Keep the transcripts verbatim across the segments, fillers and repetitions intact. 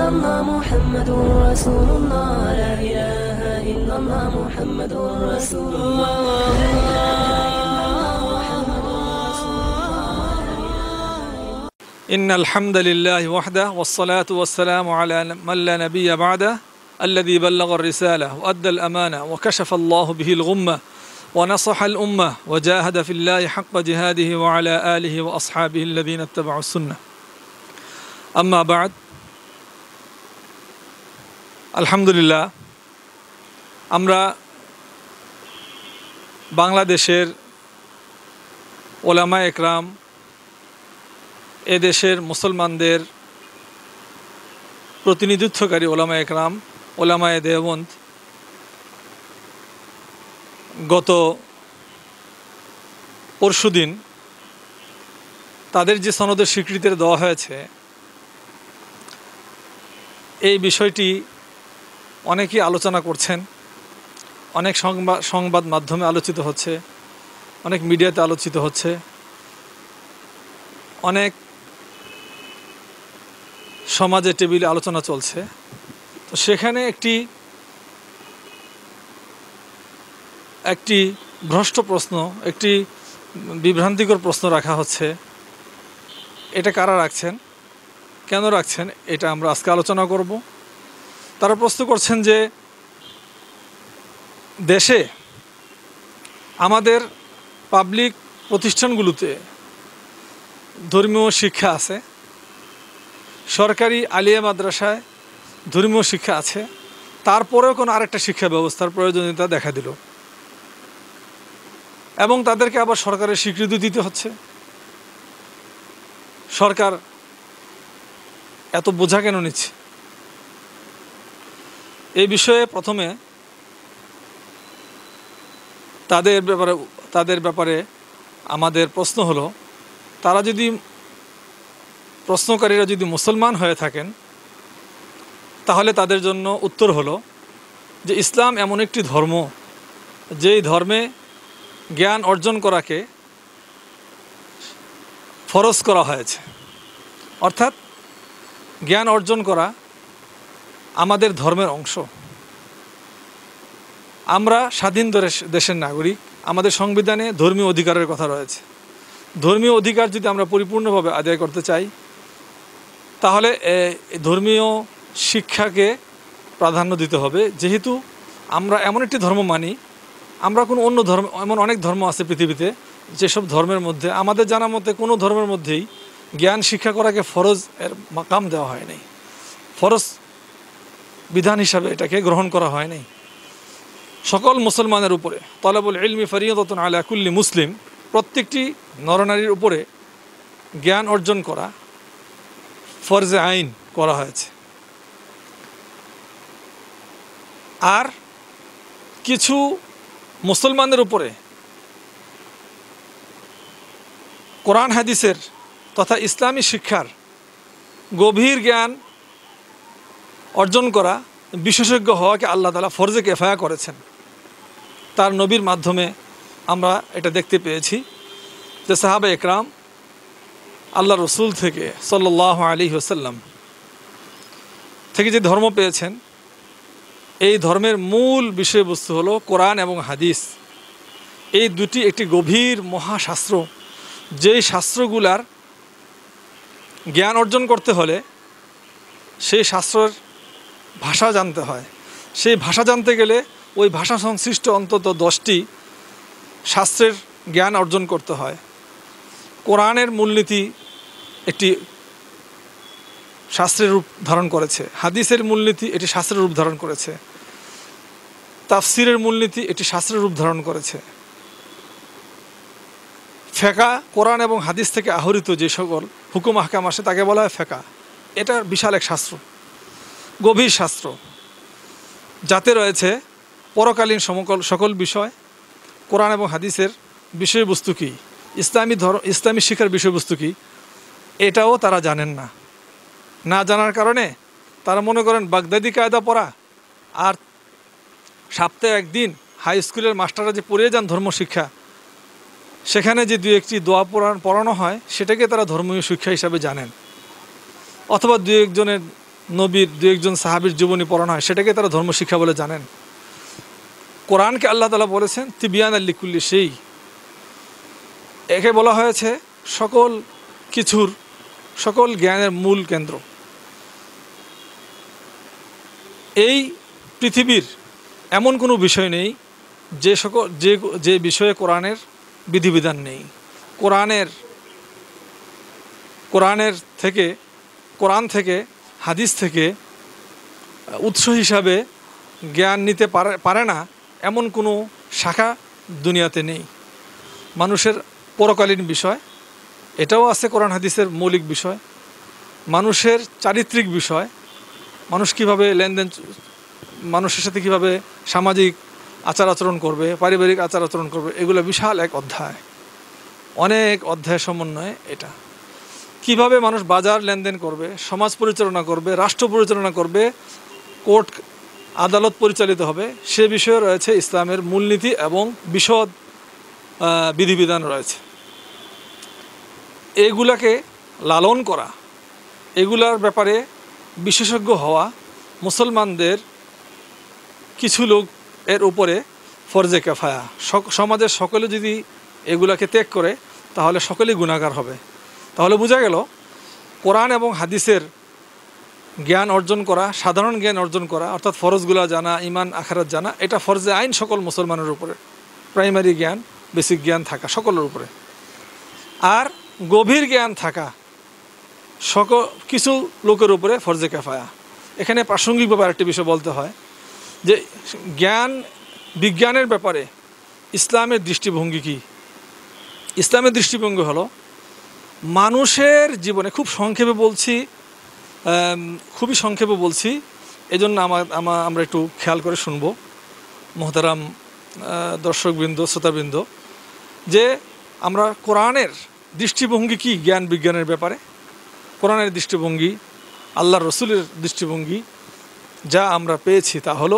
illallah Muhammadur Rasulullah la ilaha illallah Muhammadur Rasulullah إن الحمد لله وحده والصلاة والسلام على من لا نبي بعده الذي بلغ الرسالة وأدى الأمانة وكشف الله به الغمة ونصح الأمة وجاهد في الله حق جهاده وعلى آله وأصحابه الذين اتبعوا السنة أما بعد الحمد لله আমরা বাংলাদেশের ওলামা একরাম এ দেশের মুসলমানদের প্রতিনিধিত্বকারী ওলামা একরাম ওলামায়ে দেওবন্দ গত পরশুদিন তাদের যে সনদের স্বীকৃতি দেওয়া হয়েছে এই বিষয়টি অনেকেই আলোচনা করছেন, অনেক সংবাদ সংবাদ মাধ্যমে আলোচিত হচ্ছে, অনেক মিডিয়াতে আলোচিত হচ্ছে, অনেক সমাজে টেবিলে আলোচনা চলছে। তো সেখানে একটি একটি ভ্রষ্ট প্রশ্ন, একটি বিভ্রান্তিকর প্রশ্ন রাখা হচ্ছে। এটা কারা রাখছেন, কেন রাখছেন, এটা আমরা আজকে আলোচনা করব। তারা প্রশ্ন করছেন যে দেশে আমাদের পাবলিক প্রতিষ্ঠানগুলোতে ধর্মীয় শিক্ষা আছে, সরকারি আলিয়া মাদ্রাসায় ধর্মীয় শিক্ষা আছে, তারপরেও কোনো আরেকটা শিক্ষা ব্যবস্থার প্রয়োজনীয়তা দেখা দিল এবং তাদেরকে আবার সরকারের স্বীকৃতি দিতে হচ্ছে। সরকার এত বোঝা কেন নিচ্ছে? এই বিষয়ে প্রথমে তাদের ব্যাপারে তাদের ব্যাপারে আমাদের প্রশ্ন হলো, তারা যদি প্রশ্নকারীরা যদি মুসলমান হয়ে থাকেন তাহলে তাদের জন্য উত্তর হলো যে ইসলাম এমন একটি ধর্ম যেই ধর্মে জ্ঞান অর্জন করাকে ফরজ করা হয়েছে। অর্থাৎ জ্ঞান অর্জন করা আমাদের ধর্মের অংশ। আমরা স্বাধীন দেশের নাগরিক, আমাদের সংবিধানে ধর্মীয় অধিকারের কথা রয়েছে। ধর্মীয় অধিকার যদি আমরা পরিপূর্ণভাবে আদায় করতে চাই তাহলে ধর্মীয় শিক্ষাকে প্রাধান্য দিতে হবে। যেহেতু আমরা এমন একটি ধর্ম মানি, আমরা কোনো অন্য ধর্ম, এমন অনেক ধর্ম আছে পৃথিবীতে, যেসব ধর্মের মধ্যে আমাদের জানা মতে কোনো ধর্মের মধ্যেই জ্ঞান শিক্ষা করাকে ফরজ এর মাকাম দেওয়া হয় নাই, ফরজ বিধান হিসাবে এটাকে গ্রহণ করা হয় নাই। সকল মুসলমানের উপরে তলাবুল ইলমি ফরিয়াদাতুন আলা কুল্লি মুসলিম, প্রত্যেকটি নরনারীর উপরে জ্ঞান অর্জন করা ফরজে আইন করা হয়েছে। আর কিছু মুসলমানদের উপরে কোরআন হাদিসের তথা ইসলামী শিক্ষার গভীর জ্ঞান অর্জন করা, বিশেষজ্ঞ হওয়াকে আল্লাহ তাআলা ফরজে কিফায়া করেছেন। তার নবীর মাধ্যমে আমরা এটা দেখতে পেয়েছি যে সাহাবা একরাম আল্লাহ রসুল থেকে সাল্লাল্লাহু আলাইহি ওয়াসাল্লাম থেকে যে ধর্ম পেয়েছেন, এই ধর্মের মূল বিষয়বস্তু হলো কোরআন এবং হাদিস। এই দুটি একটি গভীর মহাশাস্ত্র, যেই শাস্ত্রগুলার জ্ঞান অর্জন করতে হলে সেই শাস্ত্রের ভাষা জানতে হয়। সেই ভাষা জানতে গেলে ওই ভাষা সংশ্লিষ্ট অন্তত দশটি শাস্ত্রের জ্ঞান অর্জন করতে হয়। কোরআনের মূলনীতি একটি শাস্ত্রের রূপ ধারণ করেছে, হাদিসের মূলনীতি এটি শাস্ত্রের রূপ ধারণ করেছে, তাফসিরের মূলনীতি এটি শাস্ত্রের রূপ ধারণ করেছে। ফেকা কোরআন এবং হাদিস থেকে আহরিত যে সকল হুকুম আহকাম আসে তাকে বলা হয় ফেকা। এটা বিশাল এক শাস্ত্র, গভীর শাস্ত্র, যাতে রয়েছে পরকালীন সমকল সকল বিষয়। কোরআন এবং হাদিসের বিষয়বস্তু কী, ইসলামী ধর্ম ইসলামী শিক্ষার বিষয়বস্তু কী, এটাও তারা জানেন না। না জানার কারণে তারা মনে করেন বাগদাদি কায়দা পড়া আর সপ্তাহে একদিন হাই স্কুলের মাস্টাররা যে পড়িয়ে যান ধর্মশিক্ষা, সেখানে যে দু একটি দোয়া পড়ান পড়ানো হয় সেটাকে তারা ধর্মীয় শিক্ষা হিসাবে জানেন। অথবা দু একজনের নবীর দু একজন সাহাবীর জীবনী পড়ানো হয়, সেটাকে তারা ধর্মশিক্ষা বলে জানেন। কোরআনকে আল্লাহ তাআলা বলেছেন তিবিয়ান লিকুল্লি সেই, একে বলা হয়েছে সকল কিছুর, সকল জ্ঞানের মূল কেন্দ্র। এই পৃথিবীর এমন কোনো বিষয় নেই যে সকল যে যে বিষয়ে কোরআনের বিধিবিধান নেই। কোরআনের কোরআনের থেকে কোরআন থেকে হাদিস থেকে উৎস হিসাবে জ্ঞান নিতে পারে পারে না এমন কোনো শাখা দুনিয়াতে নেই। মানুষের পরকালীন বিষয়, এটাও আছে কোরআন হাদিসের মৌলিক বিষয়। মানুষের চারিত্রিক বিষয়, মানুষ কীভাবে লেনদেন, মানুষের সাথে কীভাবে সামাজিক আচার আচরণ করবে, পারিবারিক আচার আচরণ করবে, এগুলো বিশাল এক অধ্যায়, অনেক অধ্যায় সমন্বয়ে এটা। কিভাবে মানুষ বাজার লেনদেন করবে, সমাজ পরিচালনা করবে, রাষ্ট্র পরিচালনা করবে, কোর্ট আদালত পরিচালিত হবে, সে বিষয়ে রয়েছে ইসলামের মূলনীতি এবং বিশদ বিধিবিধান রয়েছে। এগুলাকে লালন করা, এগুলার ব্যাপারে বিশেষজ্ঞ হওয়া মুসলমানদের কিছু লোক এর উপরে ফরজে কিফায়া। সমাজের সকলে যদি এগুলাকে ত্যাগ করে তাহলে সকলেই গুনাহগার হবে। তাহলে বোঝা গেল কোরআন এবং হাদিসের জ্ঞান অর্জন করা, সাধারণ জ্ঞান অর্জন করা, অর্থাৎ ফরজগুলা জানা, ইমান আখিরাত জানা, এটা ফরজে আইন সকল মুসলমানের উপরে। প্রাইমারি জ্ঞান, বেসিক জ্ঞান থাকা সকলের উপরে। আর গভীর জ্ঞান থাকা সকল কিছু লোকের উপরে ফরজে কিফায়া। এখানে প্রাসঙ্গিকভাবে আরেকটি বিষয় বলতে হয় যে জ্ঞান বিজ্ঞানের ব্যাপারে ইসলামের দৃষ্টিভঙ্গি কী। ইসলামের দৃষ্টিভঙ্গি হলো মানুষের জীবনে, খুব সংক্ষেপে বলছি, খুবই সংক্ষেপে বলছি, এজন্য আমার আমরা একটু খেয়াল করে শুনব মোহতারাম দর্শকবৃন্দ, শ্রোতাবৃন্দ, যে আমরা কোরআনের দৃষ্টিভঙ্গি কি জ্ঞান বিজ্ঞানের ব্যাপারে, কোরআনের দৃষ্টিভঙ্গি, আল্লাহর রসুলের দৃষ্টিভঙ্গি যা আমরা পেয়েছি তা হলো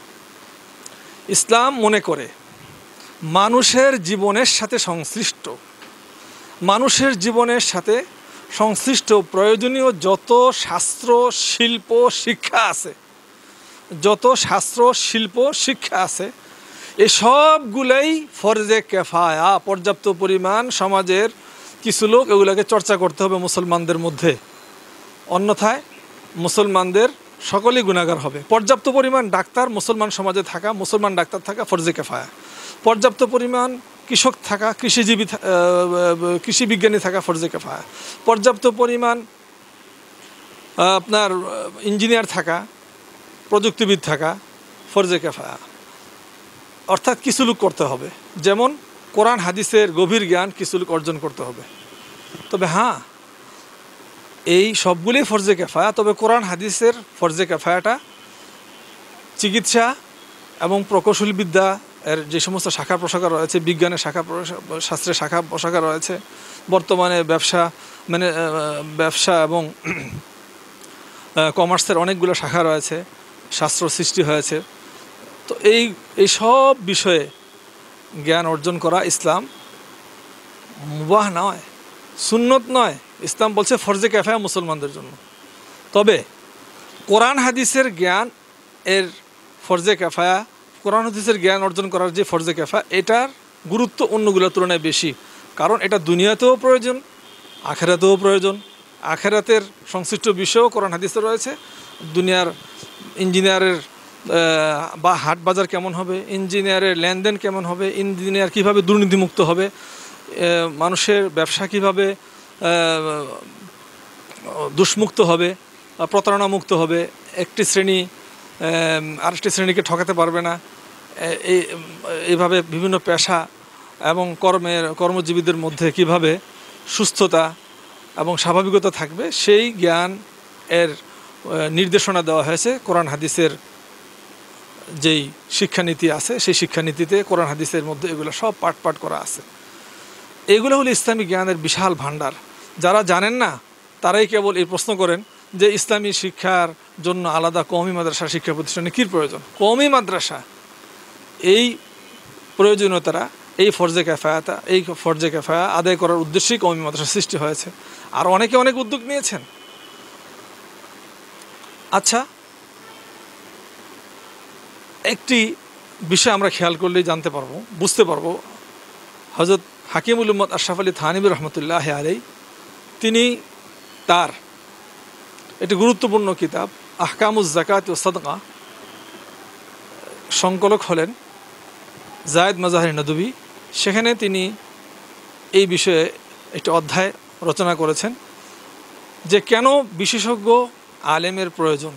ইসলাম মনে করে মানুষের জীবনের সাথে সংশ্লিষ্ট মানুষের জীবনের সাথে সংশ্লিষ্ট প্রয়োজনীয় যত শাস্ত্র, শিল্প, শিক্ষা আছে, যত শাস্ত্র, শিল্প, শিক্ষা আছে, এই সবগুলোই ফরজে কিফায়া। পর্যাপ্ত পরিমাণ সমাজের কিছু লোক এগুলোকে চর্চা করতে হবে মুসলমানদের মধ্যে, অন্যথায় মুসলমানদের সকলেই গুনাহগার হবে। পর্যাপ্ত পরিমাণ ডাক্তার মুসলমান সমাজে থাকা, মুসলমান ডাক্তার থাকা ফরজে কিফায়া। পর্যাপ্ত পরিমাণ কৃষক থাকা, কৃষিজীবী, কৃষি বিজ্ঞানী থাকা ফরজে কিফায়া। পর্যাপ্ত পরিমাণ আপনার ইঞ্জিনিয়ার থাকা, প্রযুক্তিবিদ থাকা ফরজে কিফায়া। অর্থাৎ কিছু লোক করতে হবে, যেমন কোরআন হাদিসের গভীর জ্ঞান কিছু লোক অর্জন করতে হবে। তবে হ্যাঁ, এই সবগুলোই ফরজে কিফায়া। তবে কোরআন হাদিসের ফরজে কিফায়াটা চিকিৎসা এবং প্রকৌশল বিদ্যা এর যে সমস্ত শাখা প্রশাখা রয়েছে, বিজ্ঞানের শাখা শাস্ত্রের শাখা প্রশাখা রয়েছে, বর্তমানে ব্যবসা মানে ব্যবসা এবং কমার্সের অনেকগুলো শাখা রয়েছে, শাস্ত্র সৃষ্টি হয়েছে। তো এই এই সব বিষয়ে জ্ঞান অর্জন করা ইসলাম মুবাহ নয়, সুন্নত নয়, ইসলাম বলছে ফরজে কিফায়া মুসলমানদের জন্য। তবে কোরআন হাদিসের জ্ঞান এর ফরজে কিফায়া, কোরআন হাদিসের জ্ঞান অর্জন করার যে ফরজে কিফায়া, এটার গুরুত্ব অন্যগুলোর তুলনায় বেশি। কারণ এটা দুনিয়াতেও প্রয়োজন, আখেরাতেও প্রয়োজন। আখেরাতের সংশ্লিষ্ট বিষয়ও কোরআন হাদিসে রয়েছে। দুনিয়ার ইঞ্জিনিয়ারের বা হাট বাজার কেমন হবে, ইঞ্জিনিয়ারের লেনদেন কেমন হবে, ইঞ্জিনিয়ার কীভাবে দুর্নীতিমুক্ত হবে, মানুষের ব্যবসা কীভাবে দুষ্মুক্ত হবে, প্রতারণামুক্ত হবে, একটি শ্রেণী আরেকটি শ্রেণীকে ঠকাতে পারবে না, এই এইভাবে বিভিন্ন পেশা এবং কর্মের কর্মজীবীদের মধ্যে কিভাবে সুস্থতা এবং স্বাভাবিকতা থাকবে, সেই জ্ঞান এর নির্দেশনা দেওয়া হয়েছে কোরআন হাদিসের যেই শিক্ষানীতি আছে, সেই শিক্ষানীতিতে কোরআন হাদিসের মধ্যে এগুলো সব পাঠ পাঠ করা আছে। এগুলো হলো ইসলামী জ্ঞানের বিশাল ভাণ্ডার। যারা জানেন না তারাই কেবল এই প্রশ্ন করেন যে ইসলামী শিক্ষার জন্য আলাদা কওমি মাদ্রাসা শিক্ষা প্রতিষ্ঠানে কী প্রয়োজন। কওমি মাদ্রাসা এই প্রয়োজনীয়তারা, এই ফরজে কিফায়াতা, এই ফরজে কিফায়া আদায় করার উদ্দেশ্যেই কওমি মাদ্রাসা সৃষ্টি হয়েছে। আর অনেকে অনেক উদ্যোগ নিয়েছেন। আচ্ছা, একটি বিষয় আমরা খেয়াল করলেই জানতে পারবো, বুঝতে পারবো, হযরত হাকিমুল উম্মত আশরাফ আলী থানভী রহমতুল্লাহ আলাইহি তিনি তার একটি গুরুত্বপূর্ণ কিতাব আহকামুজ যাকাত ওয়া সাদকা সংকলক হলেন জায়েদ মাজাহির নদভী। সেখানে তিনি এই বিষয়ে একটি অধ্যায় রচনা করেছেন যে কেন বিশেষজ্ঞ আলেমের প্রয়োজন।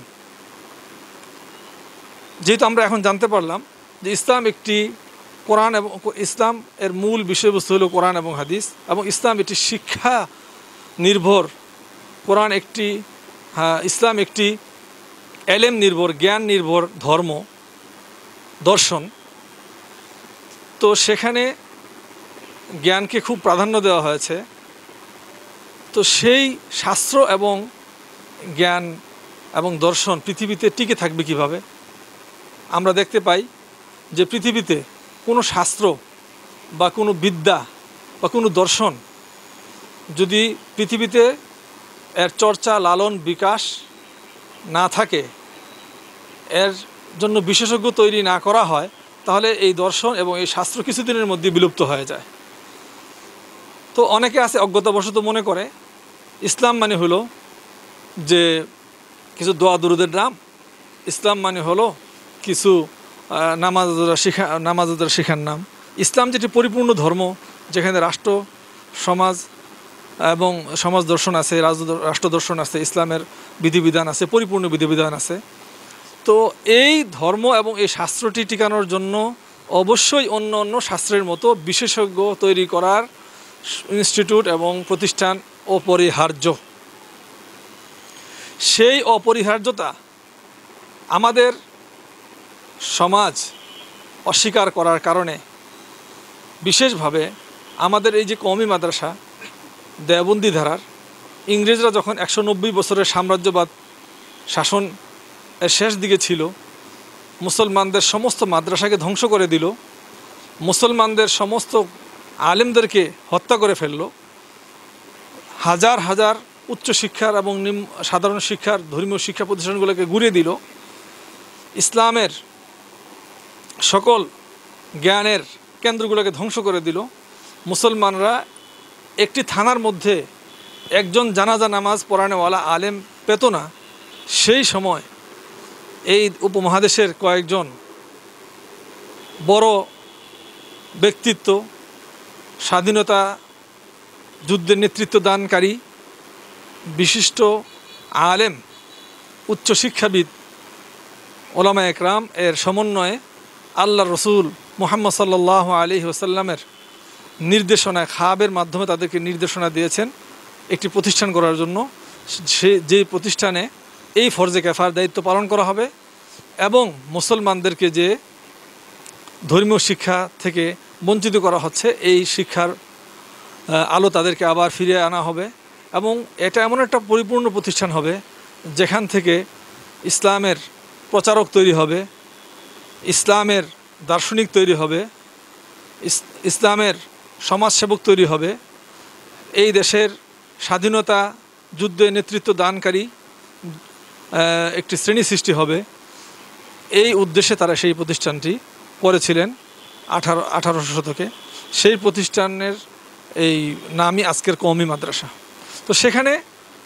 যেহেতু আমরা এখন জানতে পারলাম যে ইসলাম একটি কোরআন এবং ইসলাম এর মূল বিষয়বস্তু হলো কোরআন এবং হাদিস, এবং ইসলাম একটি শিক্ষা নির্ভর, কোরআন একটি হ্যাঁ ইসলাম একটি এলেম নির্ভর, জ্ঞান নির্ভর ধর্ম দর্শন। তো সেখানে জ্ঞানকে খুব প্রাধান্য দেওয়া হয়েছে। তো সেই শাস্ত্র এবং জ্ঞান এবং দর্শন পৃথিবীতে টিকে থাকবে কিভাবে? আমরা দেখতে পাই যে পৃথিবীতে কোনো শাস্ত্র বা কোনো বিদ্যা বা কোনো দর্শন যদি পৃথিবীতে এর চর্চা লালন বিকাশ না থাকে, এর জন্য বিশেষজ্ঞ তৈরি না করা হয়, তাহলে এই দর্শন এবং এই শাস্ত্র কিছুদিনের মধ্যে বিলুপ্ত হয়ে যায়। তো অনেকে আছে অজ্ঞতাবশত মনে করে ইসলাম মানে হলো যে কিছু দোয়া দুরুদের নাম, ইসলাম মানে হলো কিছু নামাজ শিখা নামাজ শিখার নাম। ইসলাম যেটি পরিপূর্ণ ধর্ম, যেখানে রাষ্ট্র সমাজ এবং সমাজ দর্শন আছে, রাষ্ট্র দর্শন আছে, ইসলামের বিধিবিধান আছে, পরিপূর্ণ বিধিবিধান আছে। তো এই ধর্ম এবং এই শাস্ত্রটি টিকানোর জন্য অবশ্যই অন্য অন্য শাস্ত্রের মতো বিশেষজ্ঞ তৈরি করার ইনস্টিটিউট এবং প্রতিষ্ঠান অপরিহার্য। সেই অপরিহার্যতা আমাদের সমাজ অস্বীকার করার কারণে বিশেষভাবে আমাদের এই যে কওমি মাদ্রাসা দেওবন্দি ধারার, ইংরেজরা যখন একশো নব্বই বছরের সাম্রাজ্যবাদ শাসন এর শেষ দিকে ছিল, মুসলমানদের সমস্ত মাদ্রাসাকে ধ্বংস করে দিল, মুসলমানদের সমস্ত আলেমদেরকে হত্যা করে ফেলল, হাজার হাজার উচ্চশিক্ষার এবং নিম্ন সাধারণ শিক্ষার ধর্মীয় শিক্ষা প্রতিষ্ঠানগুলোকে ঘুরিয়ে দিল, ইসলামের সকল জ্ঞানের কেন্দ্রগুলোকে ধ্বংস করে দিল। মুসলমানরা একটি থানার মধ্যে একজন জানাজা নামাজ পড়ানোওয়ালা আলেম পেত না। সেই সময় এই উপমহাদেশের কয়েকজন বড় ব্যক্তিত্ব, স্বাধীনতা যুদ্ধের নেতৃত্ব দানকারী বিশিষ্ট আলেম, উচ্চশিক্ষাবিদ ওলামা একরাম এর সমন্বয়ে আল্লাহ রসুল মুহাম্মদ সাল্লাল্লাহু আলাইহি ওয়াসাল্লামের নির্দেশনায় খাবের মাধ্যমে তাদেরকে নির্দেশনা দিয়েছেন একটি প্রতিষ্ঠান করার জন্য। সে যে প্রতিষ্ঠানে এই ফরজে কেফার দায়িত্ব পালন করা হবে এবং মুসলমানদেরকে যে ধর্মীয় শিক্ষা থেকে বঞ্চিত করা হচ্ছে, এই শিক্ষার আলো তাদেরকে আবার ফিরিয়ে আনা হবে। এবং এটা এমন একটা পরিপূর্ণ প্রতিষ্ঠান হবে যেখান থেকে ইসলামের প্রচারক তৈরি হবে, ইসলামের দার্শনিক তৈরি হবে, ইসলামের সমাজসেবক তৈরি হবে, এই দেশের স্বাধীনতা যুদ্ধে নেতৃত্ব দানকারী একটি শ্রেণী সৃষ্টি হবে। এই উদ্দেশ্যে তারা সেই প্রতিষ্ঠানটি করেছিলেন আঠারো আঠারোশো শতকে। সেই প্রতিষ্ঠানের এই নামই আজকের কওমি মাদ্রাসা। তো সেখানে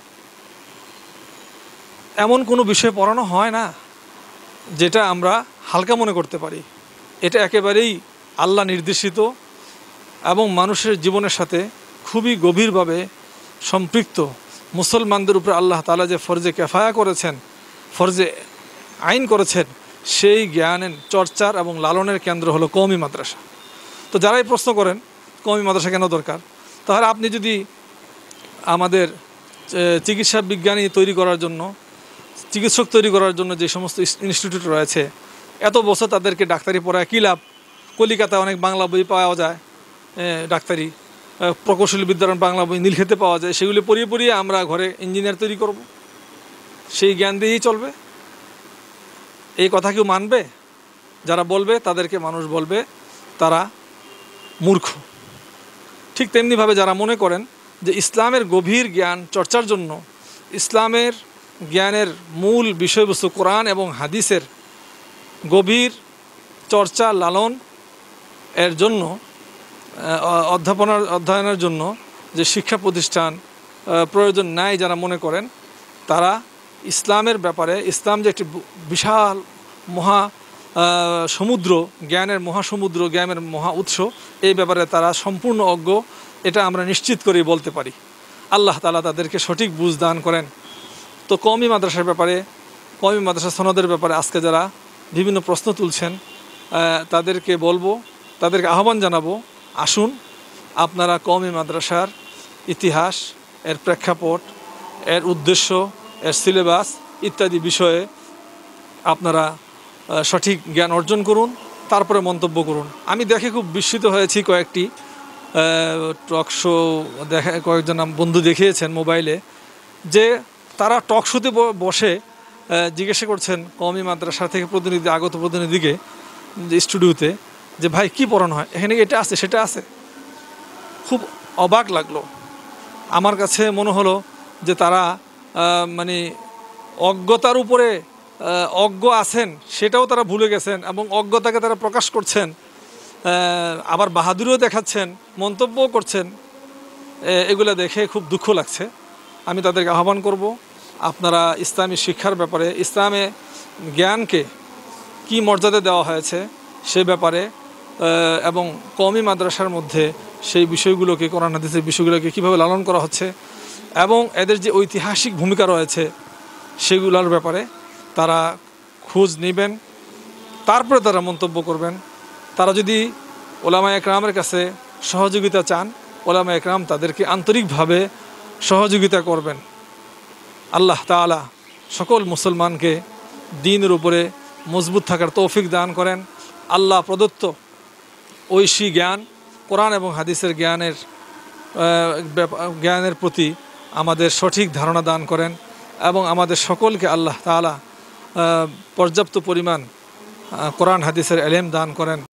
এমন কোনো বিষয় পড়ানো হয় না যেটা আমরা হালকা মনে করতে পারি। এটা একেবারেই আল্লাহ নির্দেশিত এবং মানুষের জীবনের সাথে খুবই গভীরভাবে সম্পৃক্ত। মুসলমানদের উপরে আল্লাহ তাআলা যে ফরজে কেফায়া করেছেন, ফরজে আইন করেছেন, সেই জ্ঞানের চর্চার এবং লালনের কেন্দ্র হলো কওমি মাদ্রাসা। তো যারাই প্রশ্ন করেন কওমি মাদ্রাসা কেন দরকার, তাহলে আপনি যদি আমাদের চিকিৎসা বিজ্ঞানী তৈরি করার জন্য, চিকিৎসক তৈরি করার জন্য যে সমস্ত ইনস্টিটিউট রয়েছে, এত বছর তাদেরকে ডাক্তারি পড়ায় কী লাভ? কলিকাতায় অনেক বাংলা বই পাওয়া যায়, ডাক্তারি প্রকৌশলী বিদ্যার বাংলা বই নীলক্ষেতে পাওয়া যায়, সেগুলি পড়িয়ে পড়িয়ে আমরা ঘরে ইঞ্জিনিয়ার তৈরি করব, সেই জ্ঞান দিয়েই চলবে? এই কথা কেউ মানবে? যারা বলবে তাদেরকে মানুষ বলবে তারা মূর্খ। ঠিক তেমনিভাবে যারা মনে করেন যে ইসলামের গভীর জ্ঞান চর্চার জন্য, ইসলামের জ্ঞানের মূল বিষয়বস্তু কোরআন এবং হাদিসের গভীর চর্চা লালন এর জন্য অধ্যাপনার অধ্যয়নের জন্য যে শিক্ষা প্রতিষ্ঠান প্রয়োজন নাই যারা মনে করেন, তারা ইসলামের ব্যাপারে, ইসলাম যে একটি বিশাল মহা সমুদ্র, জ্ঞানের মহাসমুদ্র, জ্ঞানের মহা উৎস, এই ব্যাপারে তারা সম্পূর্ণ অজ্ঞ, এটা আমরা নিশ্চিত করেই বলতে পারি। আল্লাহ তাআলা তাদেরকে সঠিক বুঝ দান করেন। তো কওমি মাদ্রাসার ব্যাপারে, কওমি মাদ্রাসা সনদের ব্যাপারে আজকে যারা বিভিন্ন প্রশ্ন তুলছেন, তাদেরকে বলবো, তাদেরকে আহ্বান জানাবো, আসুন আপনারা কওমি মাদ্রাসার ইতিহাস, এর প্রেক্ষাপট, এর উদ্দেশ্য, এর সিলেবাস ইত্যাদি বিষয়ে আপনারা সঠিক জ্ঞান অর্জন করুন, তারপরে মন্তব্য করুন। আমি দেখে খুব বিস্মিত হয়েছি, কয়েকটি টক শো দেখা, কয়েকজন বন্ধু দেখিয়েছেন মোবাইলে, যে তারা টক শোতে বসে জিজ্ঞাসা করছেন কওমি মাদ্রাসা থেকে প্রতিনিধি, আগত প্রতিনিধিকে স্টুডিওতে, যে ভাই কি পড়ানো হয় এখানে, এটা আছে সেটা আছে। খুব অবাক লাগলো আমার কাছে, মনে হলো যে তারা মানে অজ্ঞতার উপরে অজ্ঞ আছেন সেটাও তারা ভুলে গেছেন, এবং অজ্ঞতাকে তারা প্রকাশ করছেন, আবার বাহাদুরিও দেখাচ্ছেন, মন্তব্যও করছেন। এগুলো দেখে খুব দুঃখ লাগছে। আমি তাদেরকে আহ্বান করব, আপনারা ইসলামী শিক্ষার ব্যাপারে, ইসলামে জ্ঞানকে কি মর্যাদা দেওয়া হয়েছে সে ব্যাপারে, এবং কওমি মাদ্রাসার মধ্যে সেই বিষয়গুলোকে, কোরআন হাদিসের বিষয়গুলোকে কীভাবে লালন করা হচ্ছে এবং এদের যে ঐতিহাসিক ভূমিকা রয়েছে সেগুলোর ব্যাপারে তারা খোঁজ নেবেন, তারপরে তারা মন্তব্য করবেন। তারা যদি ওলামা একরামের কাছে সহযোগিতা চান, ওলামা একরাম তাদেরকে আন্তরিকভাবে সহযোগিতা করবেন। আল্লাহ তাআলা সকল মুসলমানকে দ্বীনের উপরে মজবুত থাকার তৌফিক দান করেন। আল্লাহ প্রদত্ত ঐশী জ্ঞান, কোরআন এবং হাদিসের জ্ঞানের জ্ঞানের প্রতি আমাদের সঠিক ধারণা দান করেন, এবং আমাদের সকলকে আল্লাহ তাআলা পর্যাপ্ত পরিমাণ কোরআন হাদিসের ইলম দান করেন।